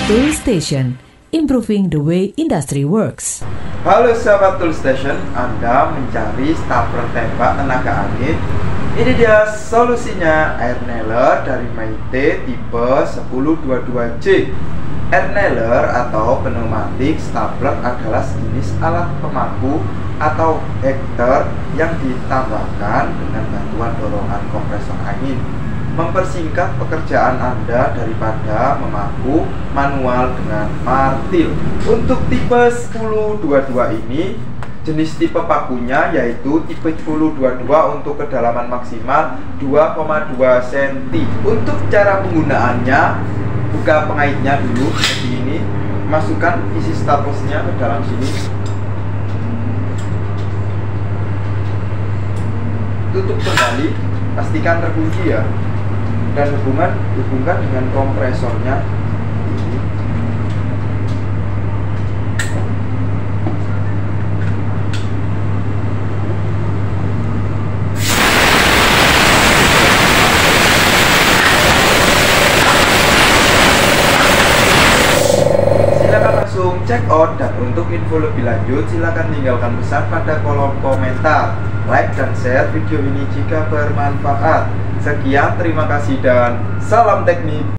Toolstation, improving the way industry works. Halo sahabat Toolstation, Anda mencari stapler tembak tenaga angin? Ini dia solusinya, air nailer dari Meite tipe 1022J. Air nailer atau pneumatic stapler adalah sejenis alat pemaku atau hektar yang ditambahkan dengan bantuan dorongan kompresor angin, mempersingkat pekerjaan Anda daripada memaku manual dengan martil. Untuk tipe 1022 ini, jenis tipe pakunya yaitu tipe 1022 untuk kedalaman maksimal 2,2 cm. Untuk cara penggunaannya, buka pengaitnya dulu seperti ini, masukkan isi staplernya ke dalam sini, tutup kembali, pastikan terkunci ya, dan hubungkan dengan kompresornya ini. Silakan langsung check out, dan untuk info lebih lanjut silakan tinggalkan pesan pada kolom komentar. Like dan share video ini jika bermanfaat. Sekian, terima kasih dan salam teknik.